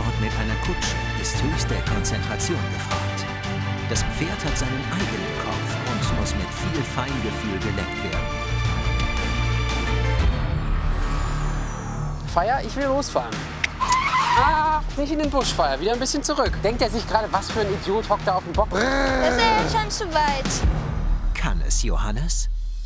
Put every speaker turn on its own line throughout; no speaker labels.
Sport mit einer Kutsche ist höchste Konzentration gefragt. Das Pferd hat seinen eigenen Kopf und muss mit viel Feingefühl gelenkt werden.
Feier, ich will losfahren. Ah, nicht in den Busch, Feier, wieder ein bisschen zurück. Denkt er sich gerade, was für ein Idiot hockt da auf dem Bock?
Das ist ja jetzt schon zu weit.
Kann es Johannes?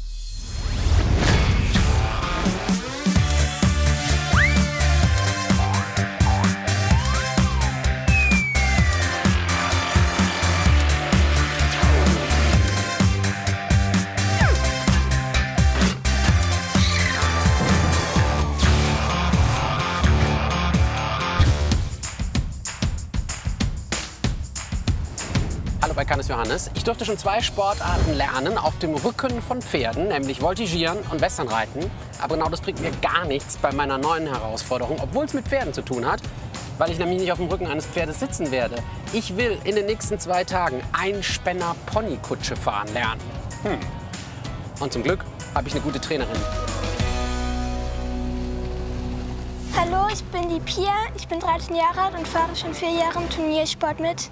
Hallo bei Kann es Johannes. Ich durfte schon 2 Sportarten lernen auf dem Rücken von Pferden, nämlich Voltigieren und Westernreiten. Aber genau das bringt mir gar nichts bei meiner neuen Herausforderung, obwohl es mit Pferden zu tun hat, weil ich nämlich nicht auf dem Rücken eines Pferdes sitzen werde. Ich will in den nächsten 2 Tagen Einspänner-Ponykutsche fahren lernen. Und zum Glück habe ich eine gute Trainerin.
Hallo, ich bin die Pia. Ich bin 13 Jahre alt und fahre schon 4 Jahre im Turniersport mit.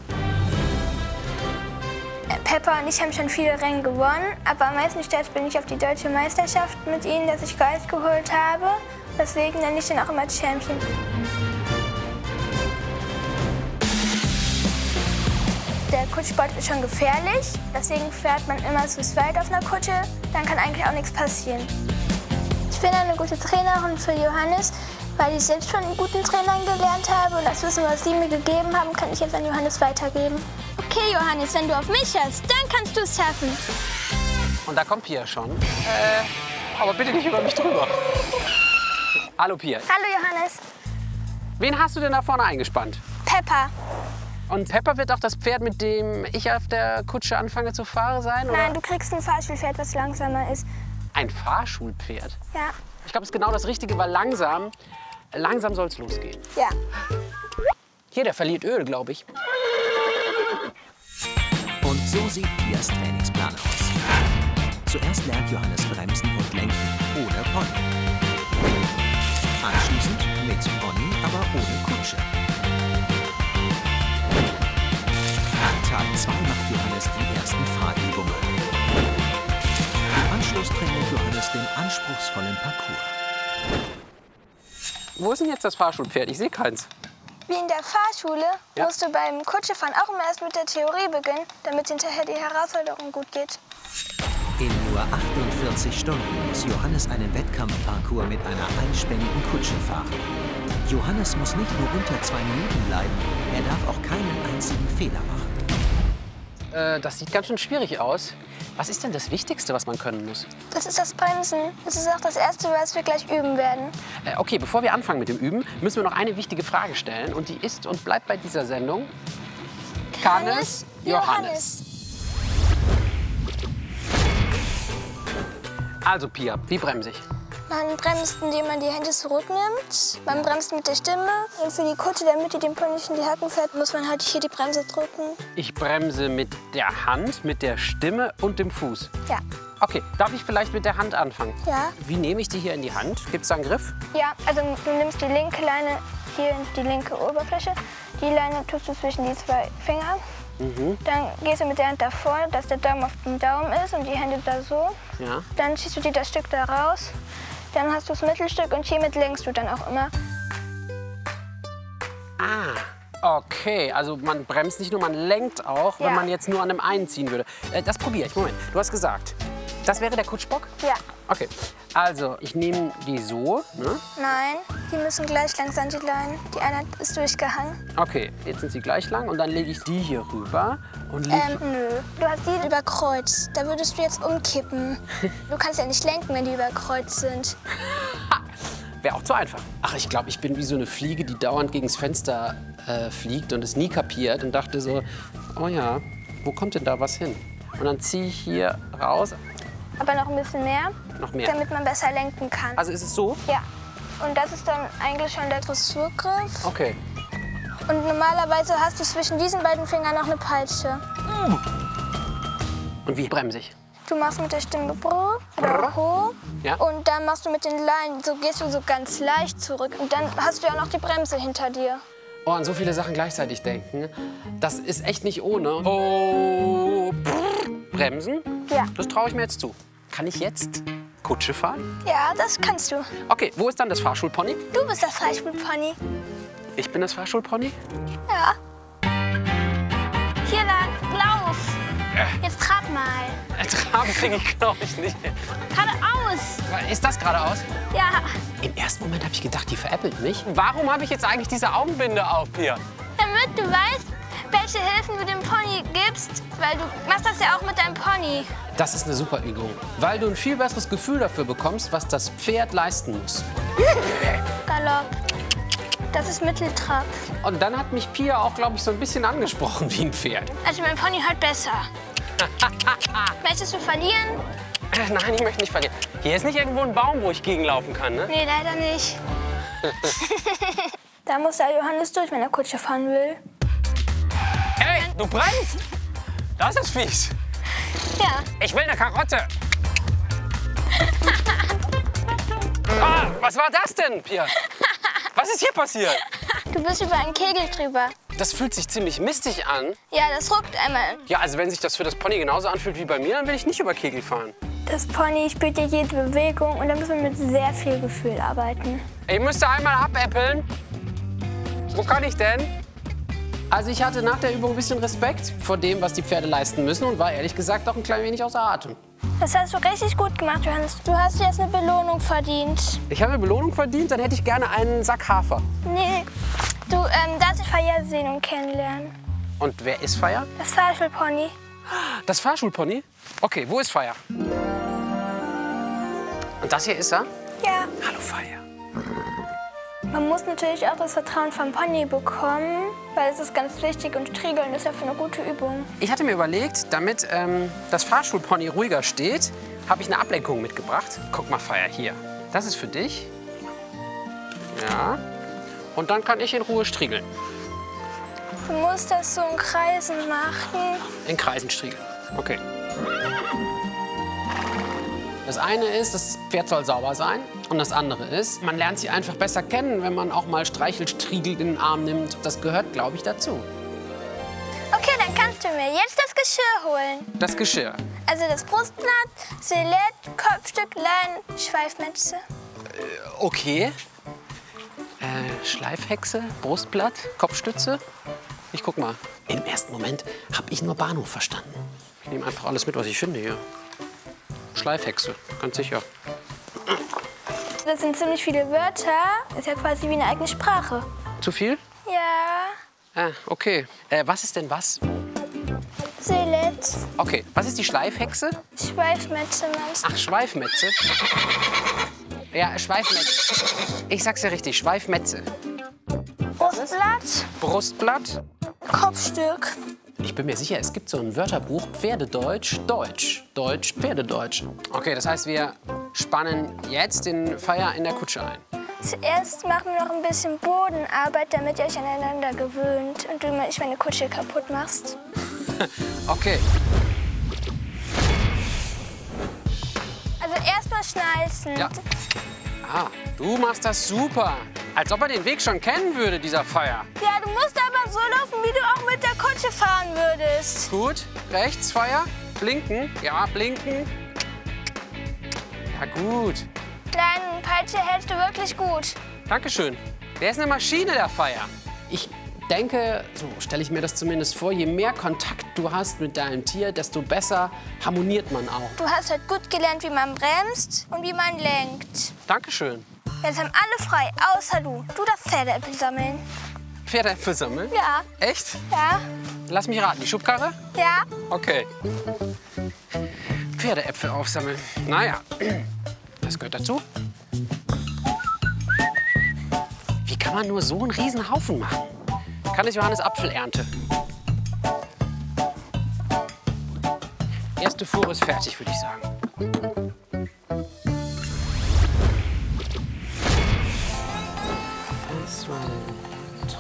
Peppa und ich haben schon viele Rennen gewonnen, aber am meisten stolz bin ich auf die deutsche Meisterschaft mit ihnen, dass ich Gold geholt habe. Deswegen nenne ich den auch immer Champion. Der Kutschsport ist schon gefährlich, deswegen fährt man immer zu zweit auf einer Kutsche, dann kann eigentlich auch nichts passieren. Ich bin eine gute Trainerin für Johannes, weil ich selbst schon einen guten Trainer gelernt habe und das Wissen, was sie mir gegeben haben, kann ich jetzt an Johannes weitergeben. Okay, Johannes, wenn du auf mich hörst, dann kannst du es schaffen.
Und da kommt Pia schon. Aber bitte nicht über mich drüber. Hallo Pia.
Hallo Johannes.
Wen hast du denn da vorne eingespannt?
Peppa.
Und Peppa wird auch das Pferd, mit dem ich auf der Kutsche anfange zu fahren sein? Oder?
Nein, du kriegst ein Fahrschulpferd, was langsamer ist.
Ein Fahrschulpferd?
Ja.
Ich glaube, das ist genau das Richtige, weil langsam soll es losgehen.
Ja.
Hier, der verliert Öl, glaube ich.
Und so sieht Pias Trainingsplan aus. Zuerst lernt Johannes Bremsen und Lenken ohne Pony. Anschließend mit Pony, aber ohne Kutsche. An Tag 2 macht Johannes die ersten Fahrübungen. Im Anschluss trainiert Johannes den anspruchsvollen Parcours.
Wo ist denn jetzt das Fahrschulpferd? Ich sehe keins.
Wie in der Fahrschule musst du beim Kutschefahren auch immer erst mit der Theorie beginnen, damit hinterher die Herausforderung gut geht.
In nur 48 Stunden muss Johannes einen Wettkampfparcours mit einer einspännigen Kutsche fahren. Johannes muss nicht nur unter 2 Minuten bleiben, er darf auch keinen einzigen Fehler machen.
Das sieht ganz schön schwierig aus. Was ist denn das Wichtigste, was man können muss?
Das ist das Bremsen. Das ist auch das Erste, was wir gleich üben werden.
Okay, bevor wir anfangen mit dem Üben, müssen wir noch eine wichtige Frage stellen. Und die ist und bleibt bei dieser Sendung: Kann es Johannes? Also Pia, wie bremse ich?
Man bremst, indem man die Hände zurücknimmt. Man bremst mit der Stimme. Und für die Kutsche, damit die dem Pony nicht in die Hacken fährt, muss man halt hier die Bremse drücken.
Ich bremse mit der Hand, mit der Stimme und dem Fuß.
Ja.
Okay, darf ich vielleicht mit der Hand anfangen?
Ja.
Wie nehme ich die hier in die Hand? Gibt es da einen Griff?
Ja, also du nimmst die linke Leine hier in die linke Oberfläche. Die Leine tust du zwischen die 2 Finger. Dann gehst du mit der Hand davor, dass der Daumen auf dem Daumen ist und die Hände da so.
Ja.
Dann ziehst du dir das Stück da raus. Dann hast du das Mittelstück und hiermit lenkst du dann auch immer.
Ah, okay. Also man bremst nicht nur, man lenkt auch, wenn man jetzt nur an einem einen ziehen würde. Das probiere ich. Moment, du hast gesagt, das wäre der Kutschbock?
Ja.
Okay, also ich nehme die so, ne?
Nein, die müssen gleich lang sein, die Leinen. Die eine ist durchgehangen.
Okay, jetzt sind sie gleich lang und dann lege ich die hier rüber und lege...
Nö. Du hast die überkreuzt. Da würdest du jetzt umkippen. Du kannst ja nicht lenken, wenn die überkreuzt sind.
Wäre auch zu einfach. Ach, ich glaube, ich bin wie so eine Fliege, die dauernd gegen das Fenster fliegt und es nie kapiert und dachte so, oh ja, wo kommt denn da was hin? Und dann ziehe ich hier raus.
Aber noch ein bisschen mehr,
Noch mehr.
damit man besser lenken kann.
Also ist es so?
Ja. Und das ist dann eigentlich schon der Dressurgriff.
Okay.
Und normalerweise hast du zwischen diesen beiden Fingern noch eine Peitsche.
Und wie bremse ich?
Du machst mit der Stimme Brr oder Ho.
Ja.
Und dann machst du mit den Leinen, so gehst du so ganz leicht zurück. Und dann hast du ja noch die Bremse hinter dir.
Oh, an so viele Sachen gleichzeitig denken. Das ist echt nicht ohne. Oh, bremsen?
Ja.
Das traue ich mir jetzt zu. Kann ich jetzt Kutsche fahren?
Ja, das kannst du.
Okay, wo ist dann das Fahrschulpony?
Du bist das Fahrschulpony.
Ich bin das Fahrschulpony?
Ja. Hier lang, lauf. Jetzt trab mal.
Traben kriege ich, glaube ich, nicht.
Geradeaus.
Ist das geradeaus?
Ja.
Im ersten Moment habe ich gedacht, die veräppelt mich. Warum habe ich jetzt eigentlich diese Augenbinde auf hier?
Damit du weißt, welche Hilfen du dem Pony gibst, weil du machst das ja auch mit deinem Pony.
Das ist eine super Übung, weil du ein viel besseres Gefühl dafür bekommst, was das Pferd leisten muss.
Galopp. Das ist Mitteltrab.
Und dann hat mich Pia auch, glaube ich, so ein bisschen angesprochen wie ein Pferd.
Also mein Pony hört besser. Möchtest du verlieren?
Nein, ich möchte nicht verlieren. Hier ist nicht irgendwo ein Baum, wo ich gegenlaufen kann, ne?
Nee, leider nicht. Da muss der Johannes durch, wenn er Kutsche fahren will.
Hey, du bremst! Das ist fies.
Ja.
Ich will eine Karotte. Ah, was war das denn, Pia? Was ist hier passiert?
Du bist über einen Kegel drüber.
Das fühlt sich ziemlich mistig an.
Ja, das ruckt einmal.
Ja, also wenn sich das für das Pony genauso anfühlt wie bei mir, dann will ich nicht über Kegel fahren.
Das Pony spürt ja jede Bewegung und da muss man mit sehr viel Gefühl arbeiten.
Ich müsste einmal abäppeln. Wo kann ich denn? Also ich hatte nach der Übung ein bisschen Respekt vor dem, was die Pferde leisten müssen und war ehrlich gesagt auch ein klein wenig außer Atem.
Das hast du richtig gut gemacht, Johannes. Du hast jetzt eine Belohnung verdient.
Ich habe eine Belohnung verdient, dann hätte ich gerne einen Sack Hafer.
Nee, du darfst dich Feier sehen und kennenlernen.
Und wer ist Feier?
Das Fahrschulpony.
Das Fahrschulpony? Okay, wo ist Feier? Und das hier ist er?
Ja.
Hallo Feier.
Man muss natürlich auch das Vertrauen vom Pony bekommen, weil es ist ganz wichtig und Striegeln ist ja für eine gute Übung.
Ich hatte mir überlegt, damit das Fahrschulpony ruhiger steht, habe ich eine Ablenkung mitgebracht. Guck mal, Feier, hier. Das ist für dich. Ja. Und dann kann ich in Ruhe striegeln.
Du musst das so in Kreisen machen.
In Kreisen striegeln. Okay. Das eine ist, das Pferd soll sauber sein. Und das andere ist, man lernt sie einfach besser kennen, wenn man auch mal Streichelstriegel in den Arm nimmt. Das gehört, glaube ich, dazu.
Okay, dann kannst du mir jetzt das Geschirr holen.
Das Geschirr.
Also das Brustblatt, Skelett, Kopfstück, Leinen, Schweifmetze.
Okay. Schleifhexe, Brustblatt, Kopfstütze. Ich guck mal. Im ersten Moment habe ich nur Bahnhof verstanden. Ich nehme einfach alles mit, was ich finde hier. Schleifhexe, ganz sicher.
Das sind ziemlich viele Wörter. Ist ja quasi wie eine eigene Sprache.
Zu viel?
Ja.
Ah, okay. Was ist denn was?
Skelett,
Okay, was ist die Schleifhexe?
Schweifmetze meinst du?
Ach, Schweifmetze. Ja, Schweifmetze. Ich sag's ja richtig, Schweifmetze.
Brustblatt,
Brustblatt.
Kopfstück.
Ich bin mir sicher, es gibt so ein Wörterbuch Pferdedeutsch, Deutsch. Deutsch, Pferdedeutsch. Okay, das heißt, wir spannen jetzt den Feier in der Kutsche ein.
Zuerst machen wir noch ein bisschen Bodenarbeit, damit ihr euch aneinander gewöhnt und du nicht meine Kutsche kaputt machst.
Okay.
Also erstmal schnalzen.
Ja. Ah, du machst das super. Als ob er den Weg schon kennen würde, dieser Feier.
Ja, du musst aber so laufen, wie du auch mit der Kutsche fahren würdest.
Gut, rechts, Feier. Blinken. Ja, blinken. Ja, gut.
Kleinen Peitsche hältst du wirklich gut.
Dankeschön. Der ist eine Maschine, der Feier. Ich denke, so stelle ich mir das zumindest vor, je mehr Kontakt du hast mit deinem Tier, desto besser harmoniert man auch.
Du hast heute gut gelernt, wie man bremst und wie man lenkt.
Dankeschön.
Jetzt haben alle frei, außer du. Du darfst Pferdeäpfel sammeln.
Pferdeäpfel sammeln?
Ja.
Echt?
Ja.
Lass mich raten, die Schubkarre?
Ja.
Okay. Pferdeäpfel aufsammeln. Naja, das gehört dazu. Wie kann man nur so einen riesen Haufen machen? Kann es Johannes Apfelernte? Erste Fuhre ist fertig, würde ich sagen. 1, 2, 3,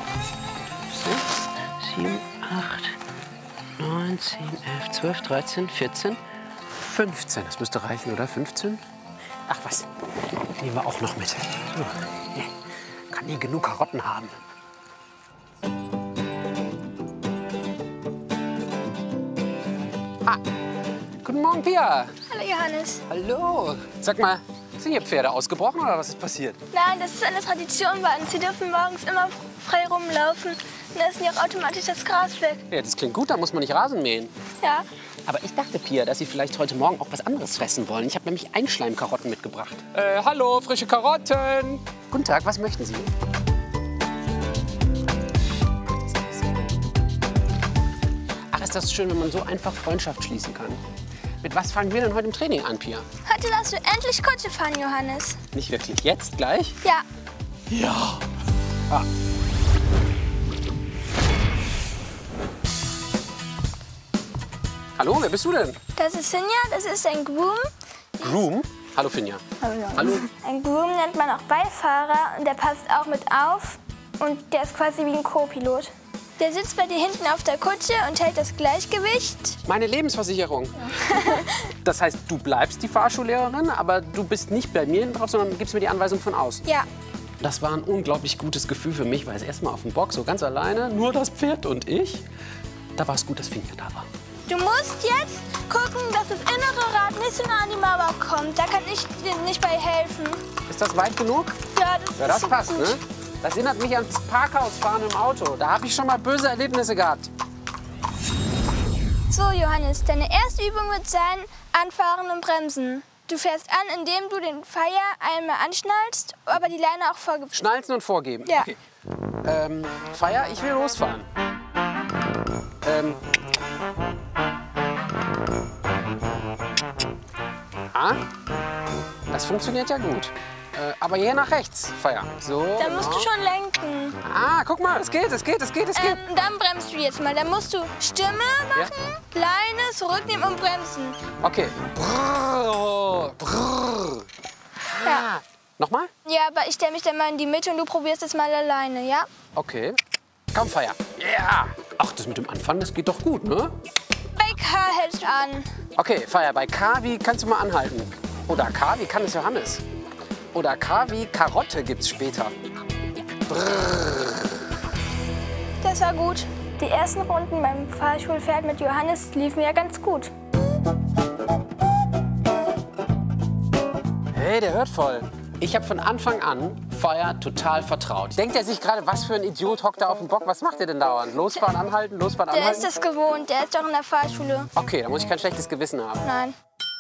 6, 7, 8, 9, 10, 11, 12, 13, 14, 15. Das müsste reichen, oder? 15? Ach was, nehmen wir auch noch mit. So. Kann nie genug Karotten haben. Guten Morgen, Pia.
Hallo Johannes.
Hallo. Sag mal, sind hier Pferde ausgebrochen oder was ist passiert?
Nein, das ist eine Tradition bei uns. Sie dürfen morgens immer frei rumlaufen. Und dann ist auch automatisch das Gras weg.
Ja, das klingt gut, da muss man nicht Rasen mähen.
Ja.
Aber ich dachte, Pia, dass Sie vielleicht heute Morgen auch was anderes fressen wollen. Ich habe nämlich Einschleimkarotten mitgebracht. Hallo, frische Karotten. Guten Tag, was möchten Sie? Ach, ist das schön, wenn man so einfach Freundschaft schließen kann. Mit was fangen wir denn heute im Training an, Pia?
Heute darfst du endlich Kutsche fahren, Johannes.
Nicht wirklich. Jetzt gleich?
Ja.
Ja. Ah. Hallo, wer bist du denn?
Das ist Finja, das ist ein Groom.
Groom? Hallo, Finja. Hallo.
Ein Groom nennt man auch Beifahrer und der passt auch mit auf. Und der ist quasi wie ein Co-Pilot. Der sitzt bei dir hinten auf der Kutsche und hält das Gleichgewicht.
Meine Lebensversicherung. Das heißt, du bleibst die Fahrschullehrerin, aber du bist nicht bei mir drauf, sondern gibst mir die Anweisung von außen.
Ja.
Das war ein unglaublich gutes Gefühl für mich, weil das erste Mal auf dem Bock, so ganz alleine, nur das Pferd und ich. Da war es gut, dass Finja da war.
Du musst jetzt gucken, dass das innere Rad nicht so nah an die Mauer kommt. Da kann ich dir nicht bei helfen.
Ist das weit genug?
Ja,
Das
ist
passt,
gut.
ne? Das erinnert mich ans Parkhausfahren im Auto. Da habe ich schon mal böse Erlebnisse gehabt.
So, Johannes, deine erste Übung wird sein, anfahren und bremsen. Du fährst an, indem du den Feier einmal anschnallst, aber die Leine auch vorgibst.
Schnalzen und vorgeben.
Ja.
Okay. Feier, ich will losfahren. Das funktioniert ja gut. Aber hier nach rechts, Feier. So.
Da musst du schon lenken.
Guck mal, es geht.
Dann bremst du jetzt mal. Dann musst du Stimme machen, Leine zurücknehmen und bremsen.
Okay. Brrr, brrr.
Ja.
Nochmal?
Ja, aber ich stelle mich dann mal in die Mitte und du probierst es mal alleine, ja?
Okay. Komm, Feier. Ja. Ach, das mit dem Anfangen, das geht doch gut, ne?
Bei K hältst du an.
Okay, Feier, bei K, wie kannst du mal anhalten? Oder K, wie kann es Johannes? Oder K wie Karotte gibt's später. Brrr.
Das war gut. Die ersten Runden beim Fahrschulpferd mit Johannes liefen ja ganz gut.
Hey, der hört voll. Ich habe von Anfang an Feier total vertraut. Denkt er sich gerade, was für ein Idiot hockt da auf dem Bock? Was macht er denn dauernd? Losfahren, anhalten, losfahren,
Der
anhalten?
ist das gewohnt, der ist doch in der Fahrschule.
Okay, da muss ich kein schlechtes Gewissen haben.
Nein.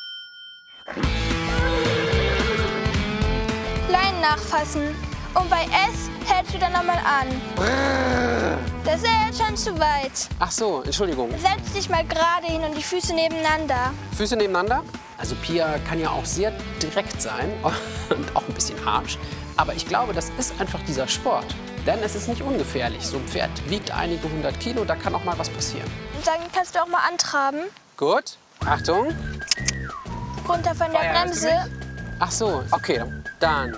Leinen nachfassen. Und bei S hältst du dann nochmal an. Das ist ja jetzt schon zu weit.
Ach so, Entschuldigung.
Setz dich mal gerade hin und die Füße nebeneinander.
Füße nebeneinander? Also Pia kann ja auch sehr direkt sein und auch ein bisschen harsch. Aber ich glaube, das ist einfach dieser Sport. Denn es ist nicht ungefährlich. So ein Pferd wiegt einige 100 Kilo, da kann auch mal was passieren.
Und dann kannst du auch mal antraben.
Gut, Achtung.
Runter von der
Feier, hörst du
Bremse.
Ach so, okay, dann.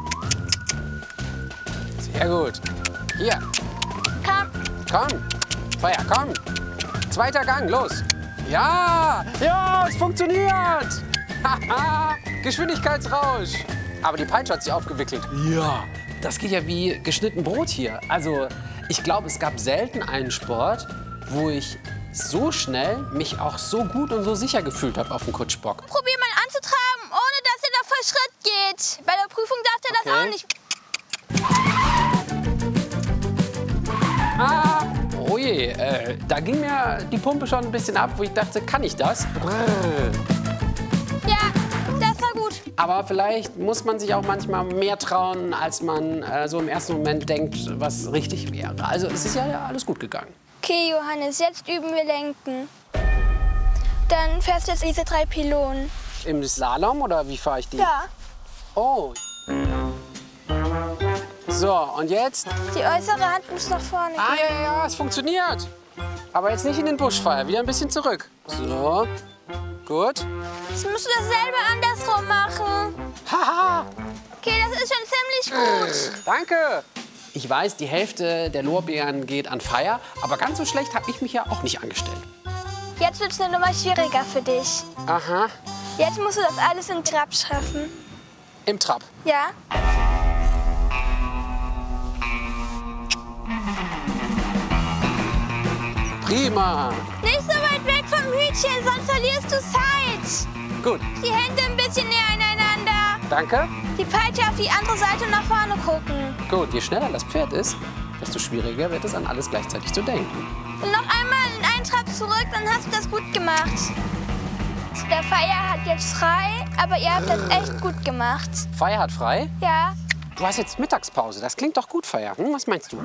Sehr gut. Hier, komm. Feier, komm. Zweiter Gang, los. Ja, es funktioniert. Haha, Geschwindigkeitsrausch. Aber die Peitsche hat sich aufgewickelt. Ja, das geht ja wie geschnitten Brot hier. Also, ich glaube, es gab selten einen Sport, wo ich so schnell mich auch so gut und so sicher gefühlt habe auf dem Kutschbock.
Probier mal anzutraben, ohne dass er da voll Schritt geht. Bei der Prüfung darf er das auch nicht.
Oh je, da ging mir die Pumpe schon ein bisschen ab, wo ich dachte, kann ich das?
Ja, das war gut.
Aber vielleicht muss man sich auch manchmal mehr trauen, als man so im ersten Moment denkt, was richtig wäre. Also es ist ja alles gut gegangen.
Okay, Johannes, jetzt üben wir Lenken. Dann fährst du jetzt diese 3 Pylonen.
Im Slalom oder wie fahre ich die?
Ja.
Oh. So, und jetzt?
Die äußere Hand muss nach vorne gehen.
Ja, es funktioniert. Aber jetzt nicht in den Buschfeier, wieder ein bisschen zurück. So, gut.
Jetzt musst du dasselbe andersrum machen.
Haha,
Okay, das ist schon ziemlich gut.
danke. Ich weiß, die Hälfte der Lorbeeren geht an Feier, aber ganz so schlecht habe ich mich ja auch nicht angestellt.
Jetzt wird es eine Nummer schwieriger für dich.
Aha,
Jetzt musst du das alles in Trab schaffen.
im Trab.
Ja?
Prima.
Nicht so weit weg vom Hütchen. Händchen, sonst verlierst du Zeit.
Gut,
Die Hände ein bisschen näher aneinander.
danke.
Die Peitsche auf die andere Seite und nach vorne gucken.
Gut, je schneller das Pferd ist, desto schwieriger wird es, an alles gleichzeitig zu denken.
Und noch einmal einen Trab zurück, dann hast du das gut gemacht. Der Feier hat jetzt frei, aber ihr habt das echt gut gemacht.
Feier hat frei.
Ja,
Du hast jetzt Mittagspause. Das klingt doch gut, Feier. Hm, was meinst du?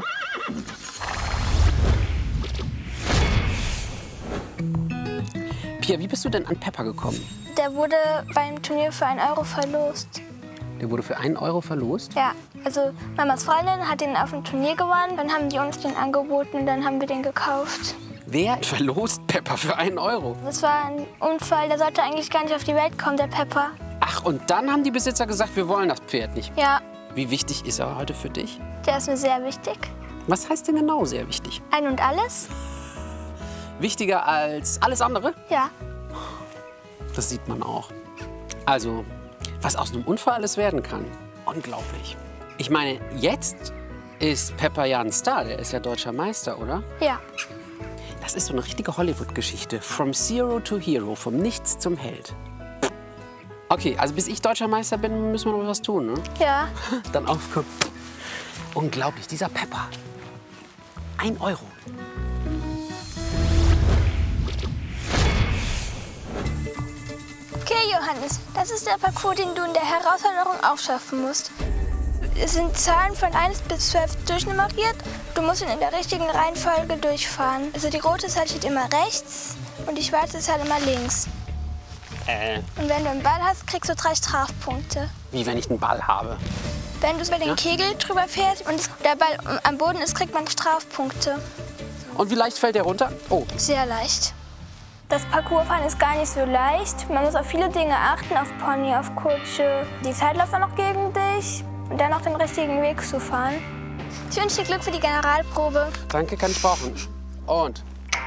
Pia, wie bist du denn an Pepper gekommen?
der wurde beim Turnier für 1 Euro verlost.
Der wurde für 1 Euro verlost?
Ja, also Mamas Freundin hat den auf dem Turnier gewonnen. Dann haben die uns den angeboten und dann haben wir den gekauft.
Wer verlost Pepper für 1 Euro?
Das war ein Unfall, der sollte eigentlich gar nicht auf die Welt kommen, der Pepper.
Ach, und dann haben die Besitzer gesagt, wir wollen das Pferd nicht.
Ja,
Wie wichtig ist er heute für dich?
der ist mir sehr wichtig.
Was heißt denn genau sehr wichtig?
Ein und alles?
Wichtiger als alles andere?
Ja.
Das sieht man auch. Also, was aus einem Unfall alles werden kann. Unglaublich. Ich meine, jetzt ist Pepper ja ein Star. Der ist ja deutscher Meister, oder?
Ja.
Das ist so eine richtige Hollywood-Geschichte. From Zero to Hero, vom Nichts zum Held. Okay, also bis ich deutscher Meister bin, müssen wir noch was tun, ne?
Ja.
Dann aufkommen. Unglaublich, dieser Pepper. 1 Euro.
Okay, Johannes, das ist der Parcours, den du in der Herausforderung auch schaffen musst. Es sind Zahlen von 1 bis 12 durchnummeriert. Du musst ihn in der richtigen Reihenfolge durchfahren. Also die rote Zahl steht immer rechts und die schwarze Zahl immer links. Und wenn du einen Ball hast, kriegst du 3 Strafpunkte.
Wie wenn ich einen Ball habe.
Wenn du über den Kegel drüber fährst und der Ball am Boden ist, kriegt man Strafpunkte.
Und wie leicht fällt der runter? Oh,
Sehr leicht. Das Parcoursfahren ist gar nicht so leicht. Man muss auf viele Dinge achten, auf Pony, auf Kutsche. Die Zeit läuft dann noch gegen dich und dann noch den richtigen Weg zu fahren. Ich wünsche dir Glück für die Generalprobe.
danke, kann ich brauchen. Und,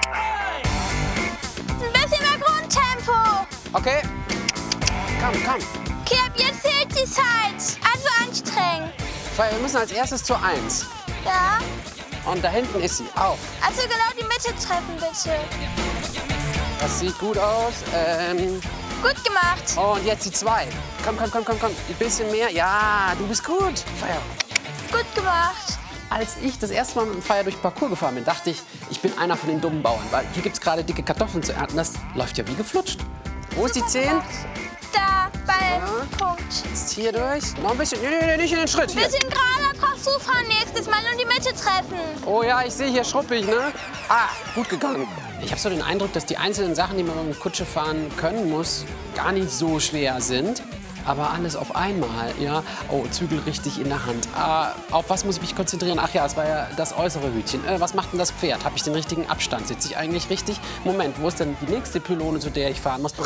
Ein bisschen mehr Grundtempo.
okay. Komm.
Okay, ab jetzt zählt die Zeit. Also anstrengend.
Wir müssen als erstes zur 1.
Ja?
Und da hinten ist sie. Auf.
Also genau die Mitte treffen, bitte.
Das sieht gut aus.
Gut gemacht.
Und jetzt die 2. Komm. Ein bisschen mehr. Ja, du bist gut. Feier.
Gut gemacht.
Als ich das erste Mal mit dem Feier durch den Parcours gefahren bin, dachte ich bin einer von den dummen Bauern. Weil hier gibt es gerade dicke Kartoffeln zu ernten. Das läuft ja wie geflutscht. Wo ist die 10?
Da, bei Punkt.
Jetzt hier durch. Noch ein bisschen. Nee, nicht in den Schritt. Hier.
Bisschen gerader drauf zufahren nächstes Mal und die Mitte treffen.
Oh ja, ich sehe hier schruppig, ne? Ah, gut gegangen. Ich habe so den Eindruck, dass die einzelnen Sachen, die man mit Kutsche fahren können muss, gar nicht so schwer sind. Aber alles auf einmal, ja. Oh, Zügel richtig in der Hand. Auf was muss ich mich konzentrieren? Ach ja, es war ja das äußere Hütchen. Was macht denn das Pferd? Habe ich den richtigen Abstand? Sitze ich eigentlich richtig? Moment, wo ist denn die nächste Pylone, zu der ich fahren muss?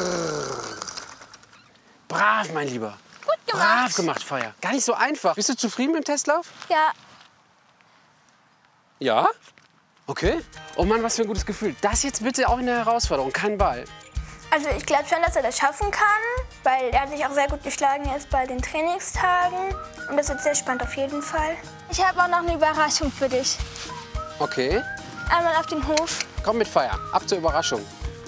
Brav, mein Lieber.
Gut gemacht.
Brav gemacht, Feier. Gar nicht so einfach. Bist du zufrieden mit dem Testlauf?
Ja.
Ja? Okay. Oh Mann, was für ein gutes Gefühl. Das jetzt bitte auch in der Herausforderung, kein Ball.
Also ich glaube schon, dass er das schaffen kann, weil er hat sich auch sehr gut geschlagen jetzt bei den Trainingstagen. Und das wird sehr spannend auf jeden Fall. Ich habe auch noch eine Überraschung für dich.
Okay.
Einmal auf den Hof.
Komm mit Feier. Ab zur Überraschung.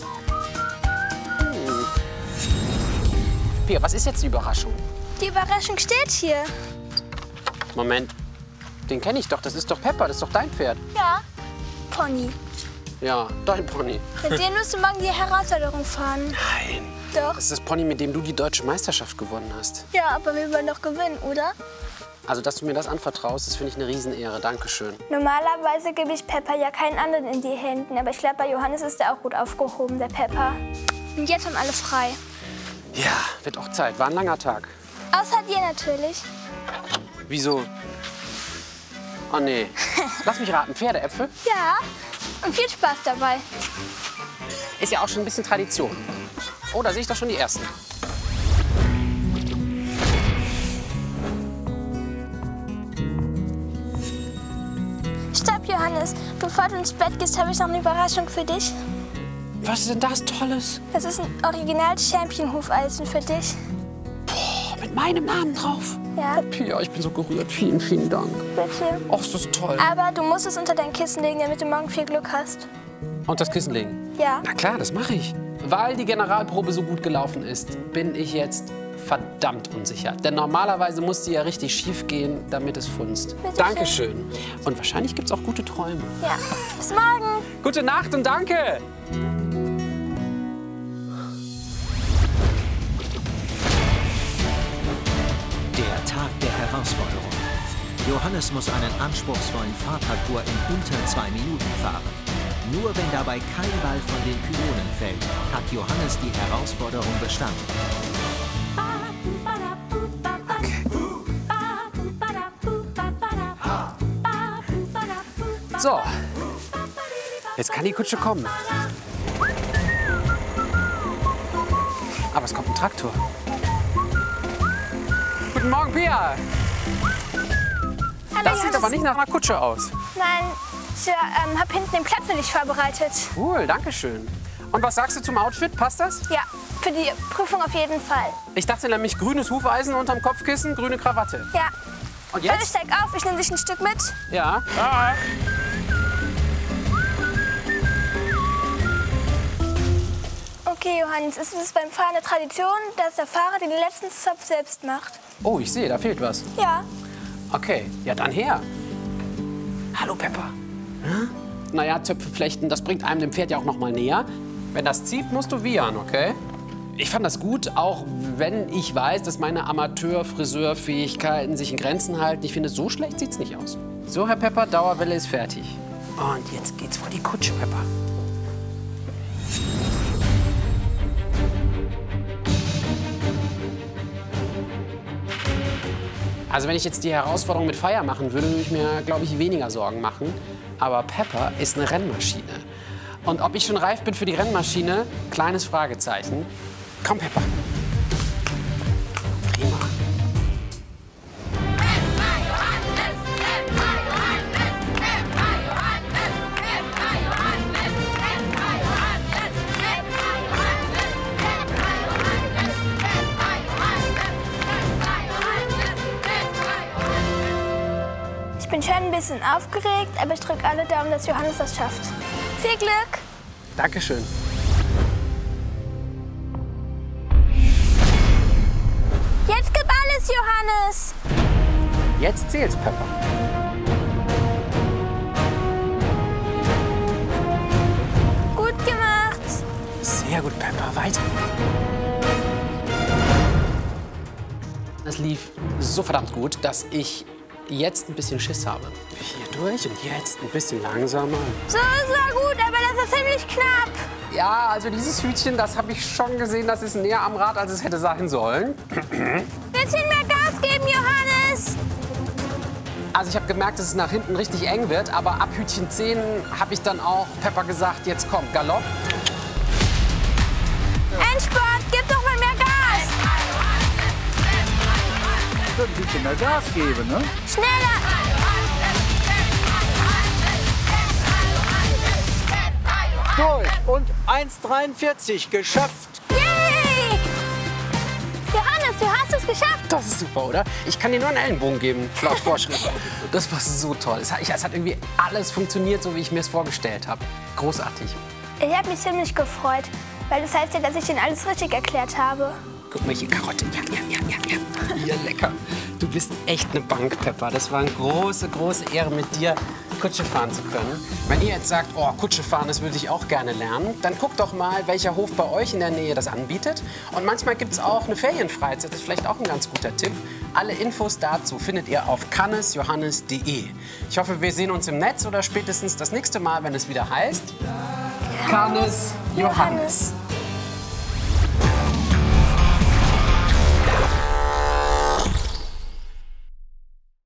Pia, was ist jetzt die Überraschung?
Die Überraschung steht hier.
Moment. Den kenne ich doch. Das ist doch Pepper. Das ist doch dein Pferd.
Ja, Pony.
Ja, dein Pony.
Mit dem musst du morgen die Herausforderung fahren.
Nein.
Doch.
Das ist das Pony, mit dem du die deutsche Meisterschaft gewonnen hast.
Ja, aber wir wollen doch gewinnen, oder?
Also, dass du mir das anvertraust, das finde ich eine Riesenehre. Dankeschön.
Normalerweise gebe ich Pepper ja keinen anderen in die Händen. Aber ich glaube, bei Johannes ist er auch gut aufgehoben, der Pepper. Und jetzt haben alle frei.
Ja, wird auch Zeit. War ein langer Tag.
Außer dir natürlich.
Wieso? Oh nee. Lass mich raten. Pferdeäpfel?
Ja, und viel Spaß dabei.
Ist ja auch schon ein bisschen Tradition. Oh, da sehe ich doch schon die ersten.
Stopp, Johannes. Bevor du ins Bett gehst, habe ich noch eine Überraschung für dich.
Was ist denn das Tolles?
Das ist ein Original-Champion-Hufeisen für dich.
Oh, mit meinem Namen drauf.
Ja,
Pia, ich bin so gerührt. Vielen, vielen Dank.
bitte.
Och, das ist toll.
Aber du musst es unter dein Kissen legen, damit du morgen viel Glück hast.
Und das Kissen legen.
Ja.
Na klar, das mache ich. Weil die Generalprobe so gut gelaufen ist, bin ich jetzt verdammt unsicher. Denn normalerweise muss die ja richtig schief gehen, damit es funzt.
Bitte
Dankeschön. Und wahrscheinlich gibt es auch gute Träume.
Ja. Bis morgen.
Gute Nacht und danke.
Der Tag der Herausforderung. Johannes muss einen anspruchsvollen Fahrparcours in unter 2 Minuten fahren. Nur wenn dabei kein Ball von den Pylonen fällt, hat Johannes die Herausforderung bestanden.
So, jetzt kann die Kutsche kommen. Aber es kommt ein Traktor. Guten Morgen, Pia.
Hallo,
Das sieht aber nicht nach einer Kutsche aus.
Nein, ich habe hinten den Platz für dich vorbereitet.
Cool, danke schön. Und was sagst du zum Outfit? Passt das?
Ja, für die Prüfung auf jeden Fall.
Ich dachte nämlich grünes Hufeisen unterm Kopfkissen, grüne Krawatte.
Ja.
Und
Bitte
jetzt?
steig auf, ich nehme dich ein Stück mit.
Ja.
Okay, Johannes, es ist beim Fahren eine Tradition, dass der Fahrer den letzten Zopf selbst macht.
Oh, ich sehe, da fehlt was.
Ja.
Okay, ja dann her. Hallo, Pepper. Naja, Zöpfe flechten, das bringt einem dem Pferd ja auch noch mal näher. Wenn das zieht, musst du wiehern, okay? Ich fand das gut, auch wenn ich weiß, dass meine Amateur-Friseurfähigkeiten sich in Grenzen halten. Ich finde, so schlecht sieht's nicht aus. So, Herr Pepper, Dauerwelle ist fertig. Und jetzt geht's vor die Kutsche, Pepper. Also wenn ich jetzt die Herausforderung mit Feier machen würde, würde ich mir, glaube ich, weniger Sorgen machen. Aber Pepper ist eine Rennmaschine. Und ob ich schon reif bin für die Rennmaschine, kleines Fragezeichen. Komm, Pepper. Prima.
Ich bin schon ein bisschen aufgeregt, aber ich drücke alle Daumen, dass Johannes das schafft. Viel Glück!
Dankeschön.
Jetzt gib alles, Johannes!
Jetzt zählt's, Pepper.
Gut gemacht!
Sehr gut, Pepper. Weiter. Das lief so verdammt gut, dass ich jetzt ein bisschen Schiss habe. Hier durch und jetzt ein bisschen langsamer.
So, es war gut, aber das ist ziemlich knapp.
Ja, also dieses Hütchen, das habe ich schon gesehen, das ist näher am Rad, als es hätte sein sollen.
Bisschen mehr Gas geben, Johannes!
Also ich habe gemerkt, dass es nach hinten richtig eng wird, aber ab Hütchen 10 habe ich dann auch Pepper gesagt, jetzt komm, Galopp.
Endspurt, gib doch mal mehr Gas!
Ich würde ein bisschen mehr Gas geben, ne?
Schneller!
Durch und 1,43 geschafft.
Yay! Johannes, du hast es geschafft!
Das ist super, oder? Ich kann dir nur einen Ellenbogen geben, laut Vorschrift. Das war so toll. Es hat irgendwie alles funktioniert, so wie ich mir es vorgestellt habe. Großartig.
Ich habe mich ziemlich gefreut, weil das heißt ja, dass ich Ihnen alles richtig erklärt habe.
Guck mal hier, Karotte. Ja. Hier, lecker. Du bist echt eine Bank, Pepper. Das war eine große, große Ehre, mit dir Kutsche fahren zu können. Wenn ihr jetzt sagt, oh, Kutsche fahren, das würde ich auch gerne lernen, dann guckt doch mal, welcher Hof bei euch in der Nähe das anbietet. Und manchmal gibt es auch eine Ferienfreizeit. Das ist vielleicht auch ein ganz guter Tipp. Alle Infos dazu findet ihr auf cannesjohannes.de. Ich hoffe, wir sehen uns im Netz oder spätestens das nächste Mal, wenn es wieder heißt Cannes Johannes.